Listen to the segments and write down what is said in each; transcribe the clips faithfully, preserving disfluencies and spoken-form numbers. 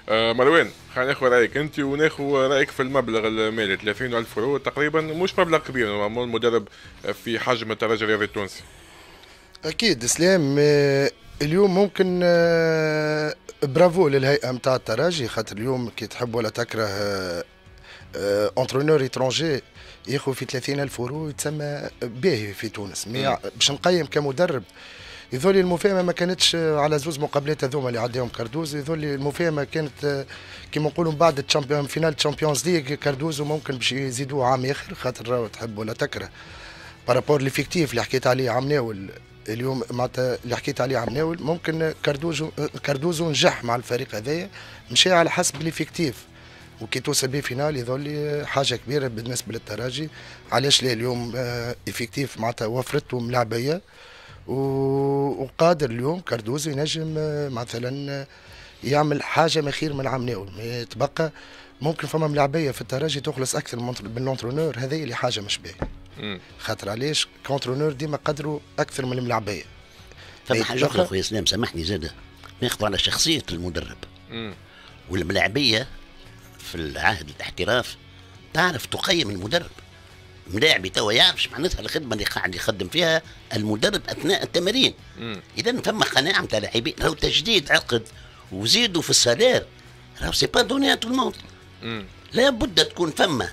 آه مروان، خلينا ناخذ رايك انت وناخذ رايك في المبلغ المالي ثلاثين ألف يورو تقريبا، مش مبلغ كبير معمول مدرب في حجم الترجي الرياضي التونسي. اكيد اسلام. آه، اليوم ممكن آه، برافو للهيئه نتاع الترجي، خاطر اليوم كي تحب ولا تكره اونترونور ايترونجي ياخذ في ثلاثين ألف يورو يتسمى باهي في تونس. مي باش نقيم كمدرب يظل المفاهمه ما كانتش على زوز مقابلات هذوما اللي عداهم كاردوزو، يظل المفاهمه كانت كيما نقولوا من بعد الشامبيون فينال تشامبيونز ليغ كاردوزو ممكن باش يزيدوه عام اخر، خاطر راهو تحب ولا تكره بارابور ليفيكتيف اللي حكيت عليه عام ناول اليوم معناتها اللي حكيت عليه عام ناول، ممكن كاردوزو كاردوزو نجح مع الفريق هذايا، مشى على حسب ليفيكتيف وكي توصل بيه فينال يظل حاجه كبيره بالنسبه للترجي. علاش لا اليوم افكتيف معناتها وفرته ملاعبيه وقادر اليوم كاردوزو ينجم مثلا يعمل حاجه ما خير من عام ناول. يتبقى ممكن فما ملاعبيه في الترجي تخلص اكثر من لونترونور، هذه اللي حاجه مش باهيه. خاطر علاش كونترونور ديما قدروا اكثر من الملاعبيه. فما حاجه اخرى خويا اسلام سامحني زاده، ناخذ على شخصيه المدرب والملاعبيه في العهد الاحتراف، تعرف تقيم المدرب. ملاعبي توا يعرفش معناتها الخدمه اللي قاعد يخدم فيها المدرب اثناء التمارين. اذا فما قناعه نتاع لاعبين، راهو تجديد عقد وزيدوا في السالير، راهو سي با دوني ا تو الموند. لابد تكون فما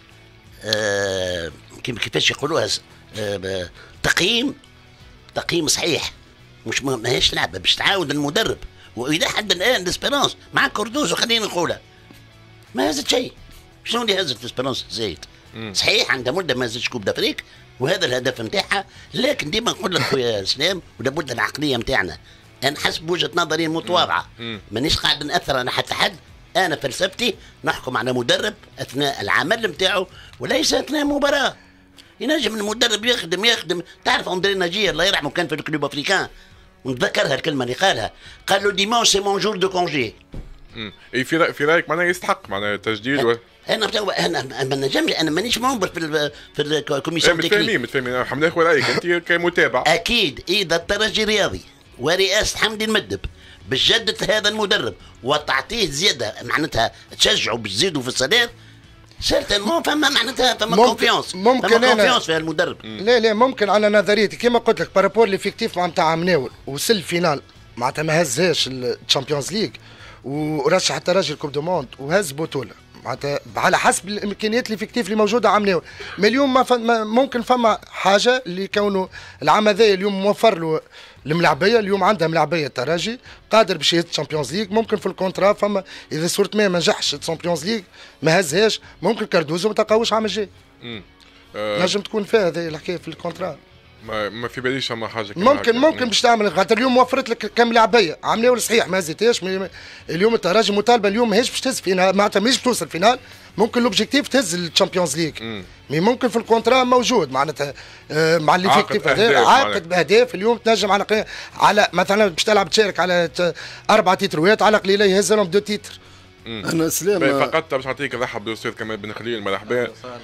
آه كيفاش يقولوها آه تقييم تقييم صحيح، مش ماهيش لعبه باش تعاود المدرب. واذا حد الان الاسبيرونس مع كاردوزو خلينا نقولها ما هزت شيء، شنو اللي هزت الاسبيرونس زايد؟ صحيح عندها مده ما هزتش كوب دافريك وهذا الهدف نتاعها، لكن ديما نقول لك خويا اسلام ولابد العقليه نتاعنا، انا حسب وجهه نظري المتواضعه مانيش قاعد ناثر على حتى حد. انا فلسفتي نحكم على مدرب اثناء العمل نتاعو وليس اثناء مباراه. ينجم المدرب يخدم يخدم تعرف اندري ناجي الله يرحمه كان في الكلوب افريكان ونتذكرها الكلمه اللي قالها، قال له ديمونش سي مون جور دو كونجي. اي في رأي في رايك معناها يستحق معناها تجديد و... انا انا ما نجمش، انا مانيش منبر في ال في الكوميسيون تكنيك. متفاهمين متفاهمين حمد ناخذ رايك انت كمتابع. اكيد اذا الترجي الرياضي ورئاسه حمدي المدب باش جدت هذا المدرب وتعطيه زياده معناتها تشجعوا باش تزيدوا في السالير، سيرتينمون فما معناتها فما كونفيونس، ممكن فما كونفيونس في المدرب. لا لا ممكن على نظريتي كما قلت لك بارابور ليفيكتيف معناتها عام ناول وصل فينال معناتها ما هزهاش الشامبيونز ليغ ورشح الترجي الكوب دو موند وهز بطوله معناتها على حسب الامكانيات الافكتيف اللي موجوده عام ناول. ما اليوم ما ممكن فما حاجه اللي كونه العام هذا اليوم موفر له الملاعبيه، اليوم عندها ملاعبيه الترجي قادر باش يهز الشامبيونز ليغ، ممكن في الكونترا فما اذا صورت ما ما نجحش الشامبيونز ليغ ما هزهاش ممكن كاردوزو ما تلقاوش عام الجاي. أه نجم تكون فيها هذه الحكايه في الكونترا. ما ما في باليش فما حاجه ممكن ممكن باش تعمل خاطر اليوم وفرت لك كم لعبيه عام ناول صحيح ما زيتهاش. اليوم الترجي مطالبه اليوم ماهيش باش تهز فينال معناتها ماهيش توصل فينال، ممكن لوبجيكتيف تهز الشامبيونز ليغ مي ممكن في الكونترا موجود معناتها آه مع الليفيكتيف عاقد باهداف. اليوم تنجم على على مثلا باش تلعب تشارك على اربع تيتروات على قليله يهز لهم دو تيتر. انا سلام فقط باش نعطيك نرحب بالاستاذ كمال بن خليل. مرحبا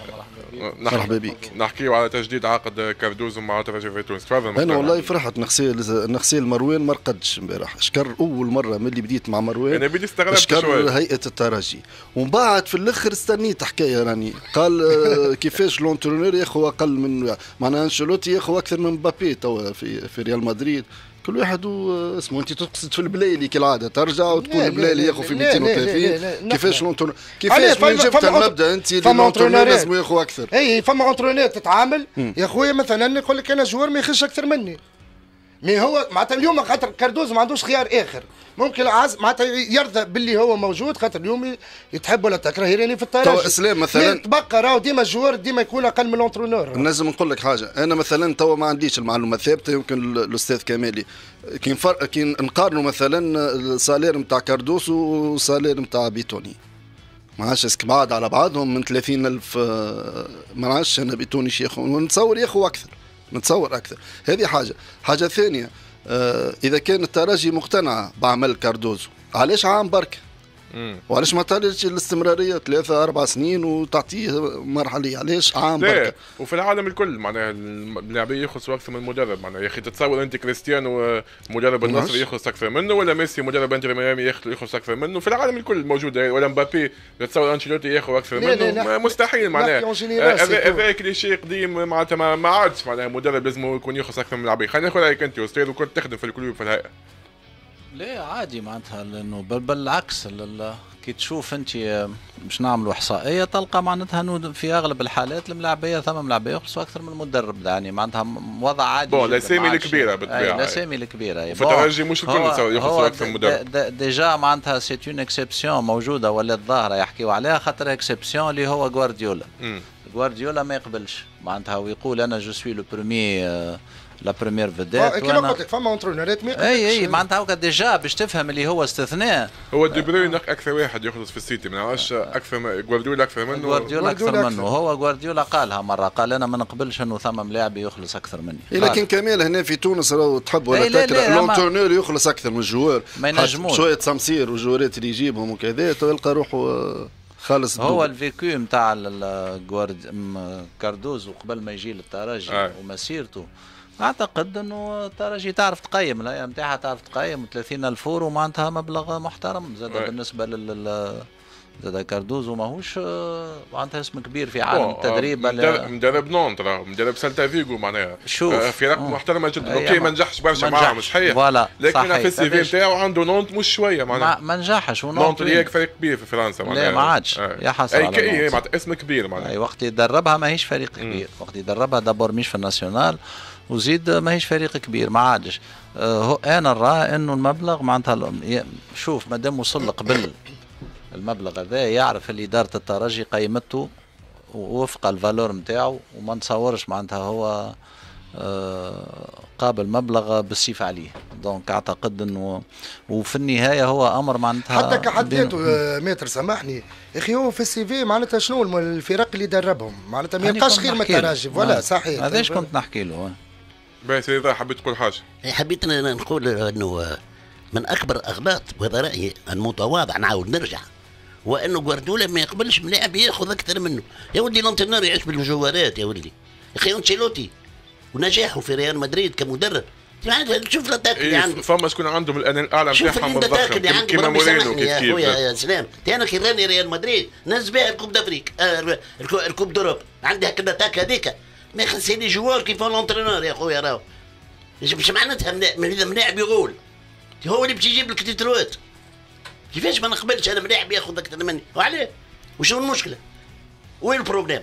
مرحبا بك. نحكيو على تجديد عقد كاردوزو مع ترجي في تونس. تفضل. انا والله فرحت نخسي نخسي مروان ما رقدش امبارح. شكر اول مره من اللي بديت مع مروان انا بدي استغربت شكر شوي هيئه الترجي ومن بعد في الاخر استنيت حكايه راني قال كيفاش لونترونور ياخذ اقل من معناها انشيلوتي ياخذ اكثر من مبابي توا في في ريال مدريد. كل واحد اسمه انت تقصد في البلايلي كالعاده ترجع وتكون البلايلي ياخذ في مئتين وثلاثين. كيفاش لونترونور كيفاش من جبت المبدا انت لونترونور لازم ياخذ اكثر. اي فما اونترونور تتعامل يا خويا مثلا يقول لك انا جوار ما يخش اكثر مني، مي هو معناتها اليوم خاطر كاردوز ما عندوش خيار اخر، ممكن عز معناتها يرضى باللي هو موجود خاطر اليوم يتحب ولا تكره يراني في الترجي. تو اسلام مثلا تبقى راهو ديما الجوار ديما يكون اقل من لونترونور. لازم نقول لك حاجه، انا مثلا تو ما عنديش المعلومه ثابته يمكن الاستاذ كمالي كي نفرق كي نقارنوا مثلا السالير نتاع كاردوس والسالير نتاع بيتوني ما عادش اسك بعاد على بعضهم من ثلاثين ألف ما عادش انا بيتوني شيخ ونتصور ياخذ اكثر نتصور اكثر. هذه حاجه. حاجه ثانيه آه اذا كان الترجي مقتنع بعمل كاردوزو علاش عام برك وعلاش ما تعطيش الاستمراريه ثلاثه اربع سنين وتعطيه مرحليه؟ علاش عام بركه؟ وفي العالم الكل معناها اللاعبين يخلصوا اكثر من المدرب. معناها يا اخي تتصور انت كريستيانو مدرب النصر يخلص اكثر منه، ولا ميسي مدرب انتر ميامي يخلص اكثر منه؟ في العالم الكل موجود، ولا مبابي تتصور انشيلوتي ياخذ اكثر منه؟ مستحيل معناها. هذا كليشيه قديم معناتها ما عادش معناها مدرب لازم يكون يخلص اكثر من اللاعبين. خلينا ناخذ رايك انت استاذ، وكنت تخدم في الكلوب في الهيئه. لا عادي معناتها، لانه بل بالعكس كي تشوف انت باش نعملوا احصائيه تلقى معناتها انه في اغلب الحالات الملاعبيه ثم ملاعبيه يخلصوا اكثر من المدرب، يعني معناتها وضع عادي. بون الاسامي الكبيره بالطبيعه، الاسامي الكبيره وفي الترجي مش الكل يخلصوا اكثر من مدرب. ديجا معناتها سي اون اكسبسيون موجوده ولات ظاهره يحكيوا عليها، خاطر اكسبسيون اللي هو غوارديولا. غوارديولا ما يقبلش معناتها ويقول انا جو سوي لو بروميي لا بريمير فيديت. كيما قلت لك فما اونترونورات ما يقدرش. اي اي معناتها هكا ديجا باش تفهم اللي هو استثناء. هو دي بروين اكثر واحد يخلص في السيتي، ما نعرفش اكثر غوارديولا اكثر منه. غوارديولا اكثر منه، هو غوارديولا قالها مره، قال انا ما نقبلش انه ثم لاعب يخلص اكثر مني. لكن كمال هنا في تونس راهو تحب ولا تكره لونترونور يخلص اكثر من الجوار، ما ينجموش شويه تمصير والجوارات اللي يجيبهم وكذا تلقى روحه خالص. هو الفيكو نتاع كاردوزو قبل ما يجي للترجي آه. ومسيرته، اعتقد انه الترجي تعرف تقيم الايام نتاعها، تعرف تقيم ثلاثين ألف يورو معناتها مبلغ محترم زاد بالنسبه لل زاد كاردوزو ماهوش معناتها اسم كبير في عالم التدريب. مدرب نونت راه مدرب سالتا فيغو معناها فرق محترمه جدا. اوكي أيه ما نجحش برشا معاهم صحيح، لكن في السي في نتاعو عنده نونت مش شويه معناها ما نجحش. ونونت اللي هيك فريق كبير في فرنسا معناها. لا ما عادش يا حسره اي كي معناتها اسم كبير معناها. اي وقت يدربها ماهيش فريق كبير، وقت يدربها دابور مش في الناسيونال وزيد ماهيش فريق كبير ما عادش. أه انا نرى انه المبلغ معناتها شوف مادام وصل قبل المبلغ هذا يعرف اللي إدارة الترجي قيمته وفق الفالور نتاعو، وما نتصورش معناتها هو أه قابل مبلغ بالسيف عليه. دونك اعتقد انه وفي النهايه هو امر معناتها حتى كحد ذاته متر سامحني يا اخي، هو في السي في معناتها شنو الفرق اللي دربهم معناتها ما يبقاش خير من الترجي ولا صحيح. هذاش كنت نحكي له. بس اذا حبيت تقول حاجه حبيت نقول انه من اكبر اغلاط، وهذا رايي المتواضع نعاود نرجع، وانه غوارديولا ما يقبلش من لاعب ياخذ اكثر منه. يا ولدي لونترنور يعيش بالمجوهرات يا ولدي. يا اخي انشيلوتي ونجاحه في ريال مدريد كمدرب، شوف الاتاك اللي عنده. فما شكون عندهم الاعلى نتاعهم متضخم كيما مورينو كيف كيف. يا سلام انا كي راني ريال مدريد نهز بها الكوب دافريك آه الكوب دوروب، عندي هكا الاتاك هذيك ما يخلصني جوار كيف لونترنور يا خويا. راهو مش معناتها ملاعب يقول هو اللي باش يجيب لك تيتروات. كيفاش ما نقبلش انا ملاعب ياخذ اكثر مني؟ وعليه؟ وشنو المشكله؟ وين البروبليم؟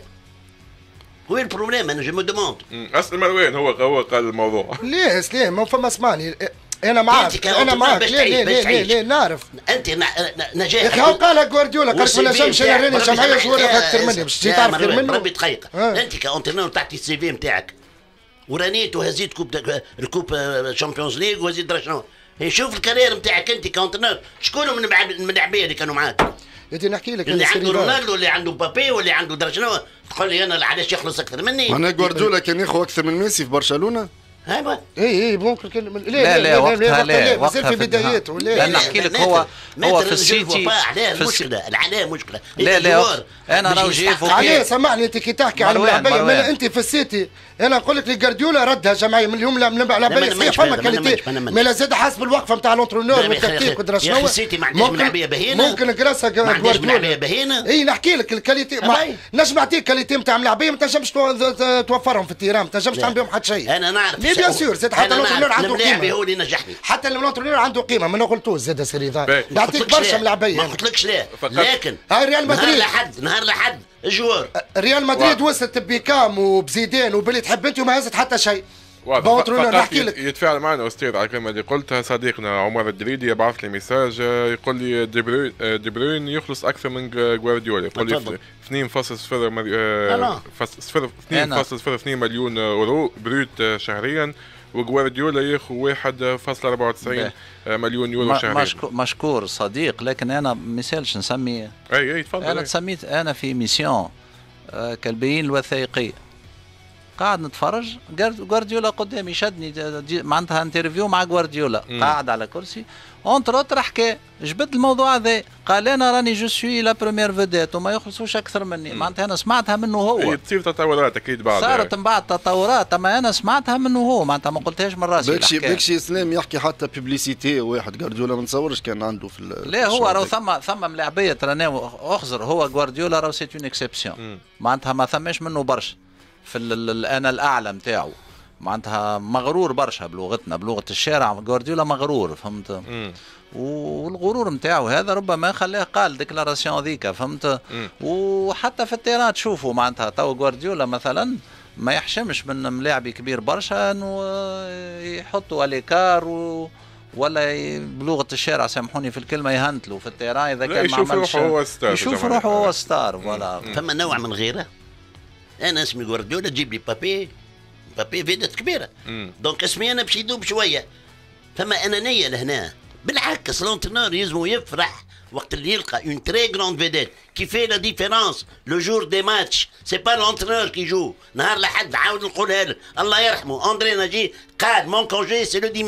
وين البروبليم؟ انا جو مو دوموند. اصل مروان هو هو قال الموضوع. ليه سليم ما فما اسمعني انا معك انا معك ليه ليه ليه ليه, ليه نعرف انت نجاح. يا اخي هو قال غوارديولا قال ما نجمش انا راني جمعيه جوار اكثر مني باش تجي تعرف غير منه. ربي تخيق انت كاونترينور تعطي السي في نتاعك ورانيت وهزيت كوب الكوب شامبيونز ليغ وهزيت درا شنو. شوف الكارير نتاعك انت كاونترينور، شكون من الملاعبيه اللي كانوا معاك؟ انت نحكي لك اللي عنده رونالدو اللي عنده مبابي واللي عنده درا شنو، تقول لي انا علاش يخلص اكثر مني؟ انا غوارديولا كان ياخذ اكثر من ميسي في برشلونه. ايوا اي اي ممكن كلمة. لا لا لا وقتها لا وقتها في بداياته. لا نحكي لك هو هو في السيتي علاه المشكله علاه مشكله. لا لا انا راهو جاي فوق عليه سامحني انت كي تحكي على الملاعبيه انت في السيتي انا نقول لك غوارديولا ردها جماعيه من اليوم الملاعبيه صحيح فما كاليتي ما لا زاد حسب الوقفه نتاع لونترونور والتكتيك ودرا شنو. يا السيتي ما عندهاش ملاعبيه بهينه ممكن كراسه غوارديولا. اي نحكي لك الكاليتي نجم نعطيك كاليتي نتاع ملاعبيه ما تنجمش توفرهم في التيران، ما تنجمش تعمل بهم حتى شيء. انا نعرف بيان سور حتى لونترونور عنده قيمه، هو اللي نجحني. حتى لونترونور عنده قيمه ما نقولتوش زاد سيريزار يعطيك برشا ملاعبيه. ما قلتلكش لا، لكن هاي ريال مدريد نهار لحد نهار لحد الجوار ريال مدريد وصلت ببيكام وبزيدان وباللي تحب انت وما هزت حتى شيء. فقط يتفاعل معنا استاذ على الكلمه اللي قلتها. صديقنا عمر الدريدي يبعث لي ميساج يقول لي دي بروين دي بروين يخلص اكثر من غوارديولا، يقول لي اثنين فاصلة صفر اثنين مليون اورو بروت شهريا، وغوارديولا ياخذ واحد فاصلة أربعة وتسعين مليون يورو شهريا. مشكور صديق، لكن انا مثالش نسمي. اي اي تفضل. انا تسميت انا في ميسيون كالبيين الوثائقيه قاعد نتفرج جوارديولا قدامي شدني معناتها انترفيو مع جوارديولا قاعد على كرسي اونتر اوتر حكى جبد الموضوع هذا قال انا راني جو سوي لا بروميير فيديت وما يخلصوش اكثر مني معناتها انا سمعتها منه هو تصير تطورات اكيد بعد صارت من بعد تطورات اما انا سمعتها منه هو معناتها ما قلتهاش من راسي بكشي بكشي اسلام يحكي حتى بيبليسيتي واحد جوارديولا ما نتصورش كان عنده في لا هو راهو ثم ثم ملاعبيه ترى اخزر هو جوارديولا راهو سيت اون اكسبسيون معناتها ما ثماش منه برشا في الانا الاعلى نتاعو معناتها مغرور برشا بلغتنا بلغه الشارع جوارديولا مغرور فهمت مم. والغرور نتاعو هذا ربما خلاه قال ديكلاراسيون ذيك فهمت مم. وحتى في التيران تشوفوا معناتها تو جوارديولا مثلا ما يحشمش من ملاعبي كبير برشا انه يحطوا اليكار و ولا بلغه الشارع سامحوني في الكلمه يهنتلوا في التيران اذا كان ما عملش يشوف روحه هو ستار فوالا فما نوع من غيره انا اسمي جوارديولا تجيب لي بابي بابي فيدت كبيره دونك اسمي انا باش يدوب شويه فما انانيه لهنا بالعكس لونترونور يلزمو يفرح وقت اللي يلقى اون تري جراند فيديت كي في لا ديفيرونس لو جور دي ماتش سي با لونترونور كي جو نهار لحد عاود نقولها لك الله يرحمه اندري ناجي قال مون كونجي سي لو